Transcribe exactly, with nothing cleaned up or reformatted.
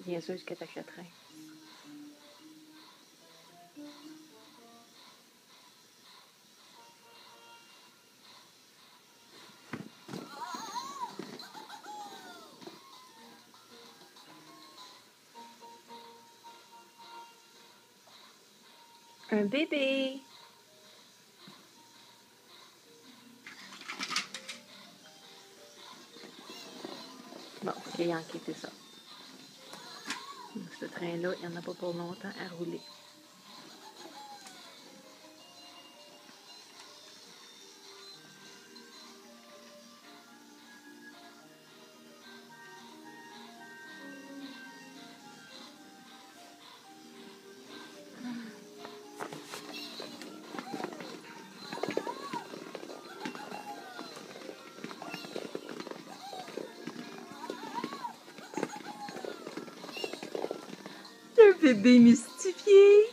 Bien sûr, ce que tu achèterais. Un bébé! Bon, ok, il a enquêté ça. Ce train-là, il n'y en a pas pour longtemps à rouler. Un bébé mystifié!